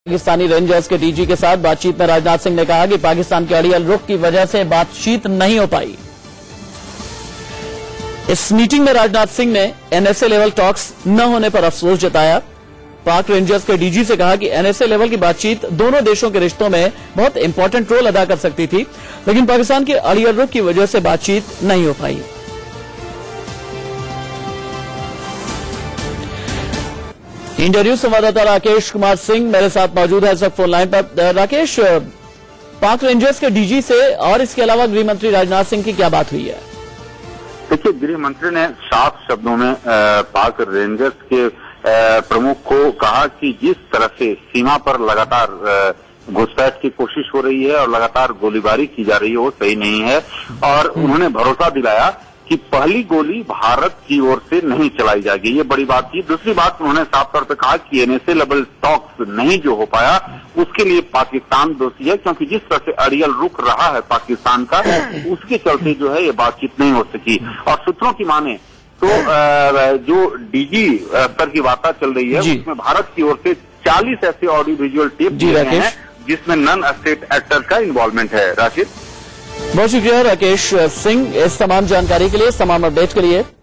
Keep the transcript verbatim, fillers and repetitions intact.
Pakistani rangers के DG के साथ बातचीत में राजनाथ सिंह ने कहा कि पाकिस्तान के अड़ियल रुख की वजह से बातचीत नहीं हो पाई। इस मीटिंग में राजनाथ सिंह ने एनएसए लेवल टॉक्स न होने पर अफसोस जताया। पाक रेंजर्स के डीजी से कहा कि एनएसए लेवल की बातचीत दोनों देशों के रिश्तों में बहुत इंपॉर्टेंट रोल अदा कर सकती थी, लेकिन पाकिस्तान के अड़ियल रुख की वजह से बातचीत नहीं हो पाई। इंडिया न्यूज संवाददाता राकेश कुमार सिंह मेरे साथ मौजूद है इस वक्त फोन लाइन पर। राकेश, पाक रेंजर्स के डीजी से और इसके अलावा गृह मंत्री राजनाथ सिंह की क्या बात हुई है? देखिए, गृह मंत्री ने साफ शब्दों में पाक रेंजर्स के प्रमुख को कहा कि जिस तरह से सीमा पर लगातार घुसपैठ की कोशिश हो रही है और लगातार गोलीबारी की जा रही है वो सही नहीं है, और उन्होंने भरोसा दिलाया कि पहली गोली भारत की ओर से नहीं चलाई जाएगी। ये बड़ी बात थी। दूसरी बात, उन्होंने साफ तौर पर कहा कि एनएसए लेवल टॉक्स नहीं जो हो पाया उसके लिए पाकिस्तान दोषी है, क्योंकि जिस तरह से अड़ियल रुख रहा है पाकिस्तान का उसके चलते जो है ये बातचीत नहीं हो सकी। और सूत्रों की माने तो जो डीजी स्तर की वार्ता चल रही है उसमें भारत की ओर से चालीस ऐसे ऑडियो विजुअल टेप दिए गए हैं जिसमें नॉन स्टेट एक्टर का इन्वॉल्वमेंट है। राशिद, बहुत शुक्रिया राकेश सिंह इस तमाम जानकारी के लिए, इस तमाम अपडेट के लिए।